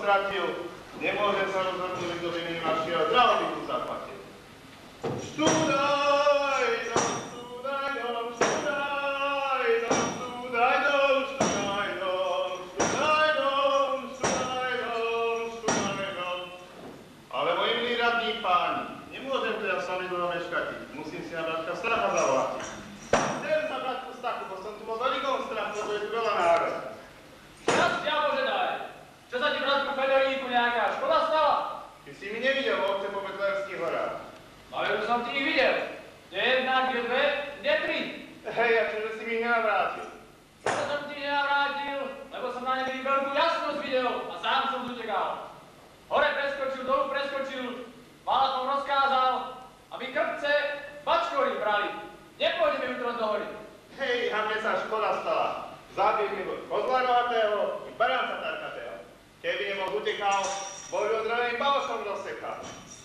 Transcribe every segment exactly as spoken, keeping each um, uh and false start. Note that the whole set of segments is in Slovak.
stratil, nemôžem sa rozhodnúť, kto by mi našiel drahobytu zaplatil. Štúdaj, dom, štúdaj, dom, štúdaj, dom, štúdaj, dom, štúdaj, dom, štúdaj, dom, štúdaj, dom, štúdaj, dom. Ale moji milí radní páni, nemôžem to ja sami dlho meškať, musím si na bratka Stracha zavolať. Chcem sa bratku Stachu, bo som tu bol veľkom strachu, lebo je tu veľa národa. Šťastia Bože daj! Čo sa ti, bratku Fedoríku, nejaká škoda stala? Ty si mi nevidel v ovce po Betlerských horách. Ale už som ti ich videl. Kde jedna, kde dve, kde tri. Hej, a čože si mi ich nenavrátil? Preto som ti nenavrátil, lebo som na nebi veľkú jasnosť videl a sám som zutekal. Hore preskočil, dolu preskočil, Valatom rozkázal, aby krpce bačkory brali. Nepôjdeme jutro do hory. Hej, a mne sa škoda stala. Zabil mi kozla rohatého i baranca tarkatého. Keby nebol utekal, bol by odroveným balošom rozsekal.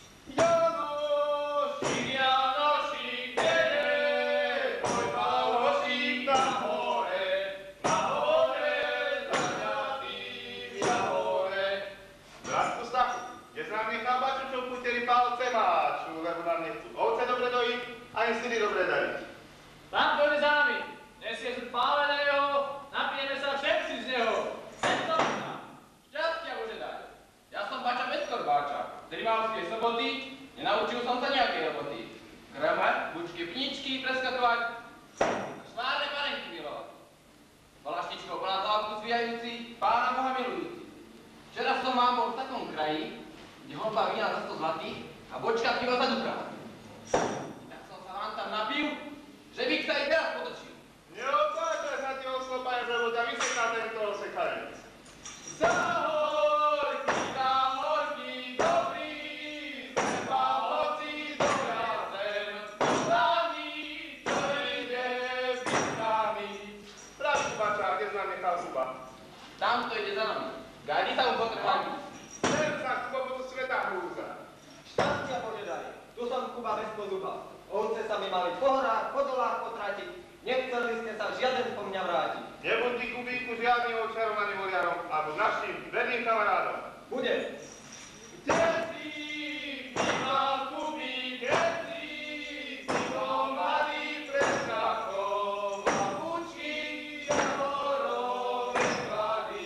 Janošik, Janošik, dede, tvoj balošik na hore, na hore, zaňatý v jahore. Bratku Stachu, kde sa nám nechal bačučov puteri palce máču, lebo nám nechcú ovce dobre dojiť, ani syny dobre dariť. Tam dojde za nami. Nesie sú páleného, napijeme sa všetci z neho. Tento nám. Šťastia Bože daj. Ja som Bača Petkor Báča. Z Rimavskej Soboty nenaučil som sa nejakej roboty. Kramať, bučky, pničky, preskatovať, švárne panenky milovať. Balaštičkou plná závku zvíjajúci, Pána Boha milujúci. Včera som vám bol v takom kraji, kde holba vína za sto zlatých a bočka piva za dukrát. Tak som sa vám tam napil, že by sa ich teraz potočil. Neopáčaj sa ti oslopaj, lebo ťa vyseká tento osekanec. Za horky, za horky, dobrý, seba hoci do jazem, známy, čo ide významy. Bratku Bača, kde sa nám nechal zuba? Tam to ide za nami. Gadi sa mu potrhľadí. Sem sa k pobodu sveta hrúza. Šťastia Bože daj. Tu som Kuba bez pozuba. Ovce sa mi mali po horách, po dolách potratiť. Nechceli ste sa žiaden po mňa vrátiť. Nebuď ty, Kubíku, žiadnym ovčarom ani voliarom, alebo našim verným kamarádom. Budem. Kde si, Milan Kubík, kde si, si bol mladý pred strachom, a bučky javorové klady.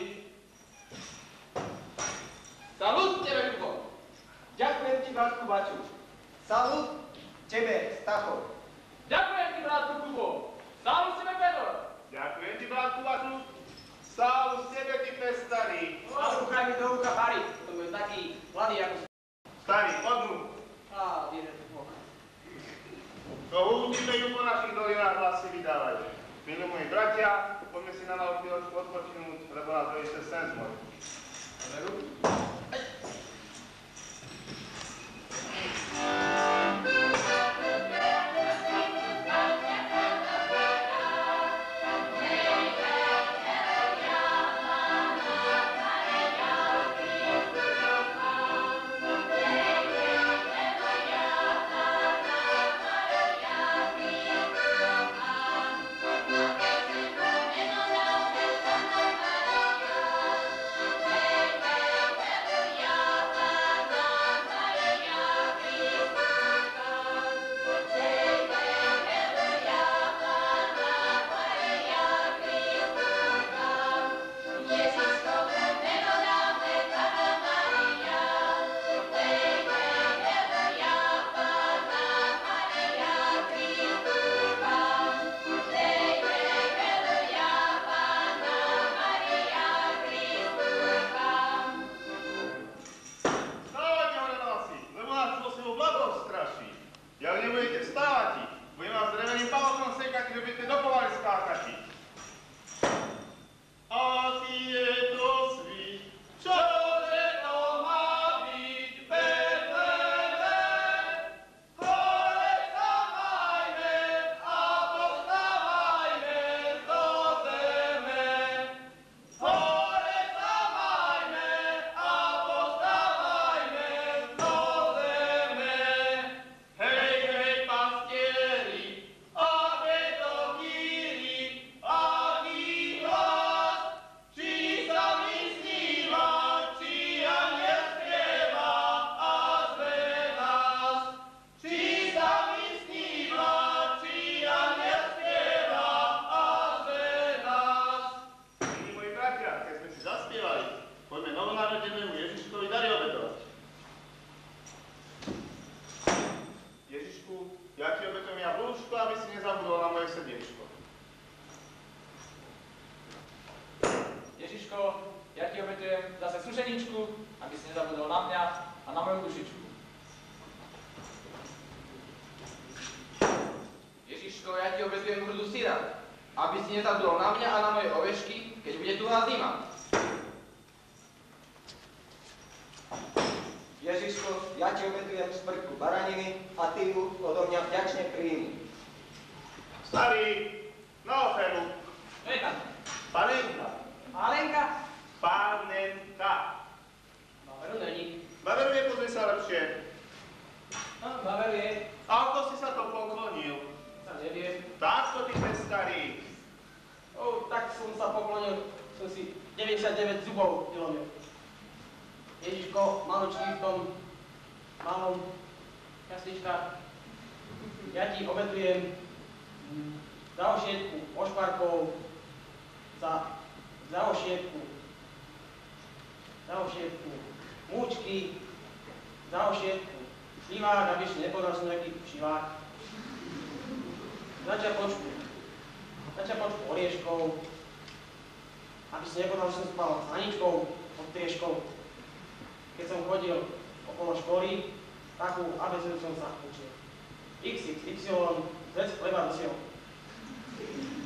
Salut tebe, Kubo. Ďakujem ti, bratku Baču. Salut tebe, Stacho. Ďakujem ti, bratku Kubo. Salut tebe, Fedor. Ďakujem ti, bratku Baču. Salut tebe, ty prestarý. A uchaj mi do ucha Harry. To bude taký mladý ako... Starý, odnú. Á, vieme to Boha. To húbime ju po našich dolinách hlasy vydávať. Milí moji bratia, poďme si na malú chvíľočku odpočinúť, lebo nás to ešte sen zmôj. Veru? Yeah. Ježiško, ja ti obetujem zase sušeničku, aby si nezabudol na mňa a na moju dušičku. Ježiško, ja ti obetujem hrudu syra, aby si nezabudol na mňa a na moje ovečky, keď bude tuhá zima. Ježiško, ja ti obetujem šprtku baraniny a ty ju odo mňa vďačne príjmi. Starý, na oferu. Eka, Panenka. Alenka? Panenka. Baveru není. Baveru je, pozri sa lepšie. No, baveru je. A ako si sa to poklonil? Sa neviem. Takto ty ten starý. O, tak som sa poklonil, som si deväťdesiatdeväť zubov vylomil. Ježiško, maločký v tom malom kaslička, ja ti obetujem za ošietku ošparkov, za, za ošietku, za ošietku múčky, za ošietku šivák, aby si nepodal som nejaký šivák, za čapočku, za čapočku orieškov, aby si nepodal, že som spal s Aničkou pod trieškou. Keď som chodil okolo školy, takú abezedu som sa učil. X, X, Y, Z, chleba, dosiel.